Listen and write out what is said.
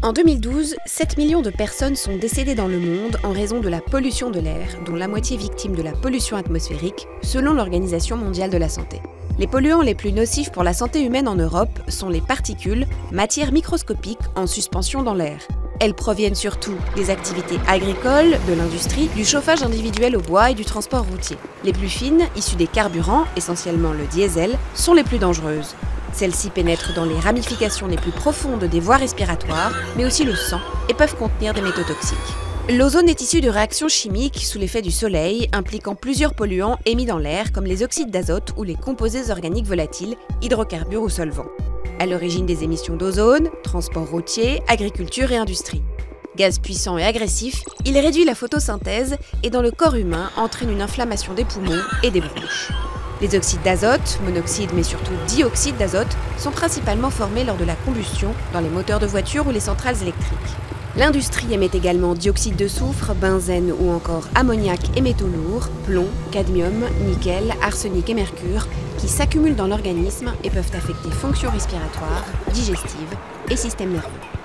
En 2012, 7 millions de personnes sont décédées dans le monde en raison de la pollution de l'air, dont la moitié victime de la pollution atmosphérique, selon l'Organisation mondiale de la santé. Les polluants les plus nocifs pour la santé humaine en Europe sont les particules, matières microscopiques en suspension dans l'air. Elles proviennent surtout des activités agricoles, de l'industrie, du chauffage individuel au bois et du transport routier. Les plus fines, issues des carburants, essentiellement le diesel, sont les plus dangereuses. Celles-ci pénètrent dans les ramifications les plus profondes des voies respiratoires, mais aussi le sang, et peuvent contenir des métaux toxiques. L'ozone est issu de réactions chimiques sous l'effet du soleil, impliquant plusieurs polluants émis dans l'air, comme les oxydes d'azote ou les composés organiques volatiles, hydrocarbures ou solvants. À l'origine des émissions d'ozone, transport routier, agriculture et industrie. Gaz puissant et agressif, il réduit la photosynthèse et dans le corps humain entraîne une inflammation des poumons et des bronches. Les oxydes d'azote, monoxyde mais surtout dioxyde d'azote, sont principalement formés lors de la combustion dans les moteurs de voitures ou les centrales électriques. L'industrie émet également dioxyde de soufre, benzène ou encore ammoniac et métaux lourds, plomb, cadmium, nickel, arsenic et mercure, qui s'accumulent dans l'organisme et peuvent affecter fonctions respiratoires, digestives et système nerveux.